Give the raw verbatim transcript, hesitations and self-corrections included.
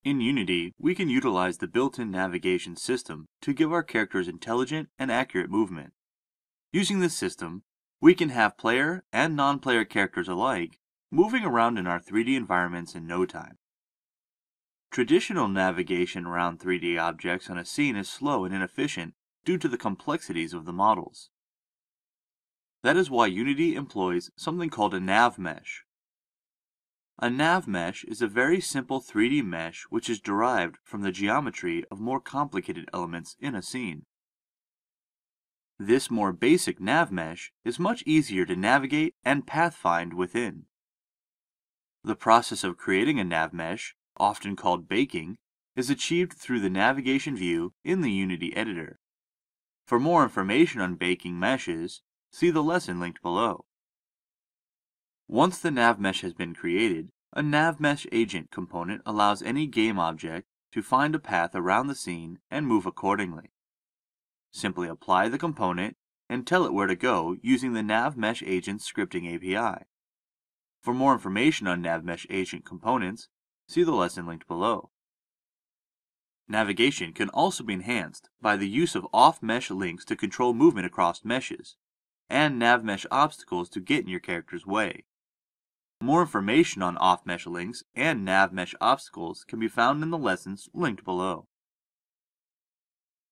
In Unity, we can utilize the built-in navigation system to give our characters intelligent and accurate movement. Using this system, we can have player and non-player characters alike moving around in our three D environments in no time. Traditional navigation around three D objects on a scene is slow and inefficient due to the complexities of the models. That is why Unity employs something called a nav mesh. A nav mesh is a very simple three D mesh which is derived from the geometry of more complicated elements in a scene. This more basic nav mesh is much easier to navigate and pathfind within. The process of creating a nav mesh, often called baking, is achieved through the navigation view in the Unity editor. For more information on baking meshes, see the lesson linked below. Once the nav mesh has been created, a nav mesh agent component allows any game object to find a path around the scene and move accordingly. Simply apply the component and tell it where to go using the nav mesh agent's scripting A P I. For more information on nav mesh agent components, see the lesson linked below. Navigation can also be enhanced by the use of off-mesh links to control movement across meshes, and nav mesh obstacles to get in your character's way. More information on off-mesh links and nav mesh obstacles can be found in the lessons linked below.